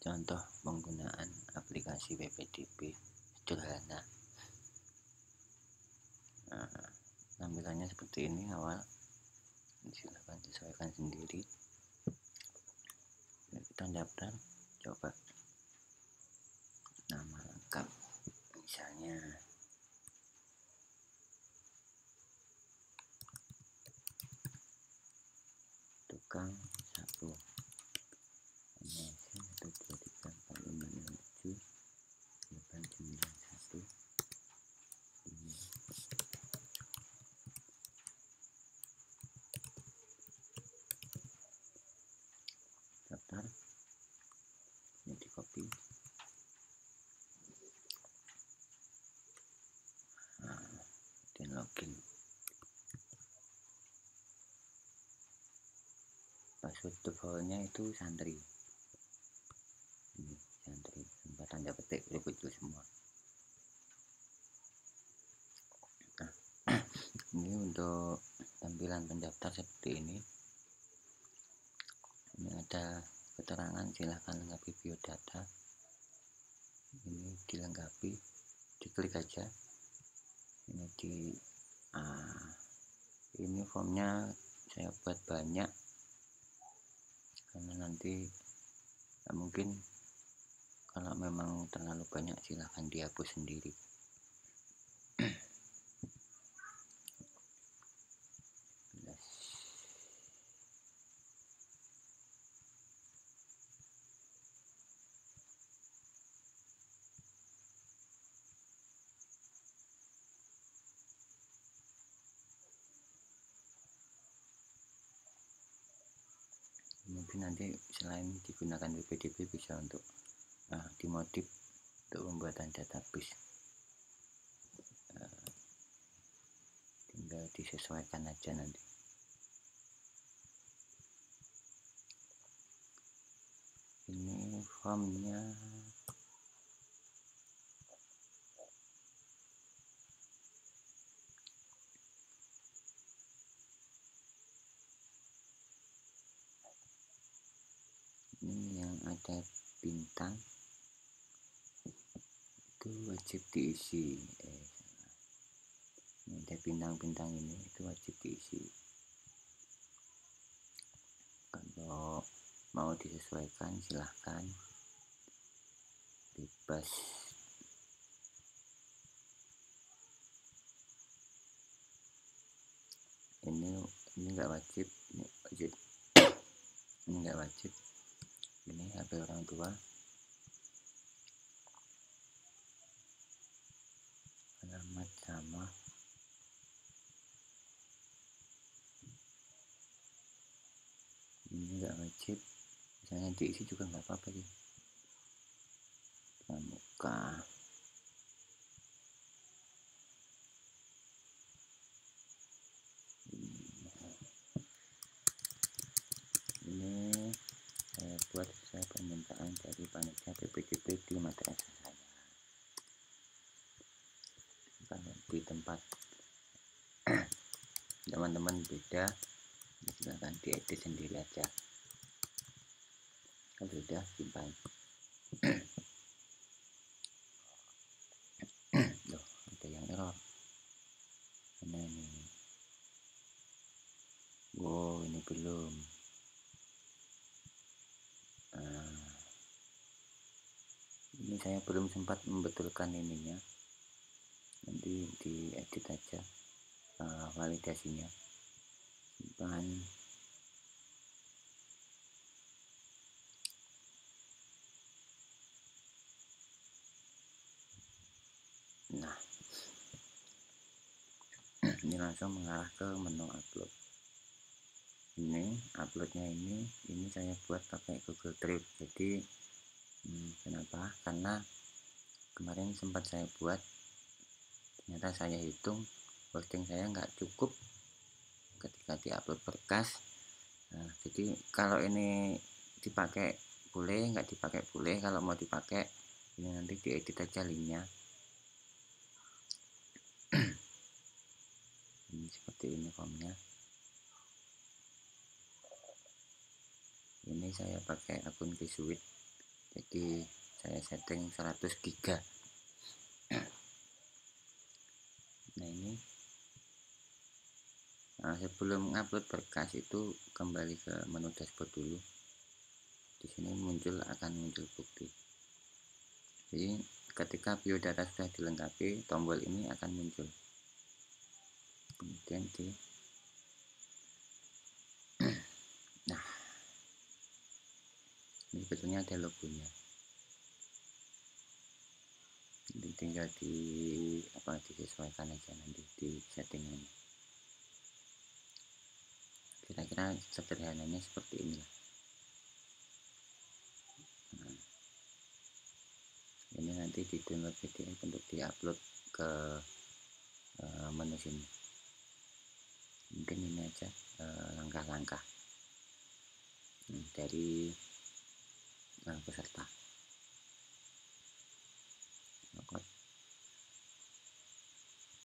Contoh penggunaan aplikasi PPDB sederhana. Tampilannya seperti ini awal. Silahkan sesuaikan sendiri. Kita daftar, coba nama lengkap, misalnya tukang sapu. Ini 1234567 891 daftar. Ini di copy. Dan login. Password defaultnya itu santri. Ini santri tanpa tanda petik, kecil semua. Nah, ini untuk tampilan pendaftar seperti ini. Ini ada keterangan, silahkan lengkapi biodata. Ini dilengkapi, diklik aja. Ini ini formnya saya buat banyak karena nanti mungkin kalau memang terlalu banyak silahkan dihapus sendiri. Mungkin nanti selain digunakan PPDB bisa untuk dimodif untuk pembuatan database. Tinggal disesuaikan aja nanti. Ini formnya ini yang ada bintang itu wajib diisi. Ini ada bintang-bintang ini itu wajib diisi. Kalau mau disesuaikan silahkan, bebas. Ini nggak wajib, ini wajib. Ini nggak wajib. Ini HP orang tua, alamat sama. Ini nggak wajib, misalnya diisi juga nggak apa-apa sih. Pramuka. Ini saya buat sesuai permintaan dari panitia PPDB di madrasah saya. Kalau di tempat teman-teman beda, silahkan diedit sendiri aja. Kalau sudah simpan. Loh, ada yang error. Mana ini? Wow, ini belum. Ini saya belum sempat membetulkan ininya. Nanti diedit aja validasinya. Simpan. Nah, ini langsung mengarah ke menu upload. Ini uploadnya ini saya buat pakai Google Drive. Jadi kenapa? Karena kemarin sempat saya buat, ternyata saya hitung hosting saya nggak cukup ketika diupload berkas. Nah, jadi kalau ini dipakai boleh, nggak dipakai boleh. Kalau mau dipakai ini nanti diedit aja linknya. Ini seperti ini formnya. Ini saya pakai akun G Suite, jadi saya setting 100 giga. Nah ini sebelum upload berkas itu kembali ke menu dashboard dulu. Di sini akan muncul bukti. Jadi ketika biodata sudah dilengkapi, tombol ini akan muncul. Kemudian nah ini sebetulnya ada logonya. Jadi tinggal disesuaikan aja nanti di settingan. Kira-kira sederhananya seperti inilah. Nah, ini nanti di download PDF untuk diupload ke menu sini. Mungkin ini aja langkah-langkah dari peserta.